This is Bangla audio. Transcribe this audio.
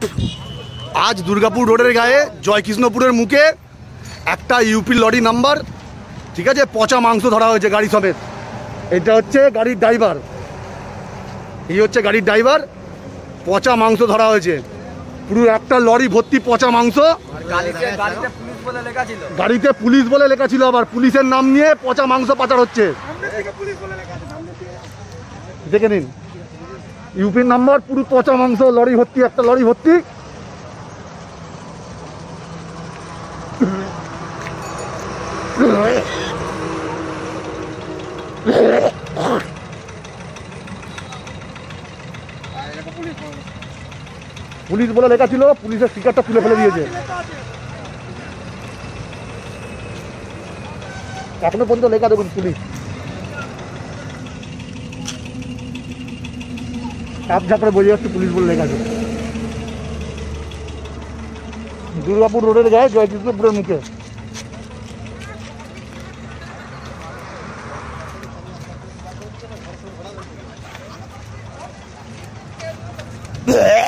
আজ দুর্গাপুর রোডের গায়ে জয়কৃষ্ণপুরের মুখে একটা ইউপি লরি নাম্বার, ঠিক আছে, পচা মাংস ধরা হয়েছে গাড়ি সমেত। এটা হচ্ছে গাড়ির ড্রাইভার, এই হচ্ছে গাড়ির ড্রাইভার। পচা মাংস ধরা হয়েছে, পুরো একটা লরি ভর্তি পচা মাংস। গাড়িতে পুলিশ বলে লেখা ছিল, আবার পুলিশের নাম নিয়ে পচা মাংস পাচার হচ্ছে। দেখে নিন ইউপির নাম্বার, পুরো পচা মাংস, লরি ভর্তি, একটা লরি ভর্তি। পুলিশ বলে লেখা ছিল, পুলিশের স্টিকারটা তুলে ফেলে দিয়েছে। এখনো পর্যন্ত লেখা দেখুন পুলিশ, চাপ ঝাপড়ে বোঝা যাচ্ছে পুলিশ বলে লেখা আছে। দুর্গাপুর রোডের গায়ে জয়কৃষ্ণপুরের মুখে।